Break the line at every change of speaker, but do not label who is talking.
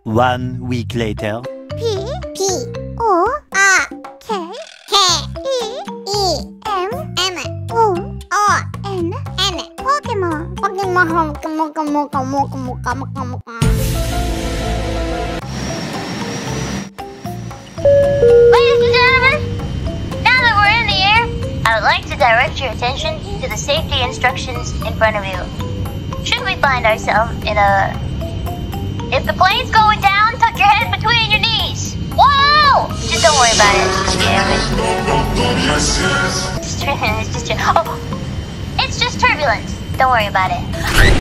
1 week later.
P O R K E M O N Pokemon.
Ladies and gentlemen, now that we're in the air, I would like to direct your attention to the safety instructions in front of you. Should we find ourselves in a... If the plane's going down, tuck your head between your knees. Whoa! Just don't worry about it. It's just turbulence. Don't worry about it.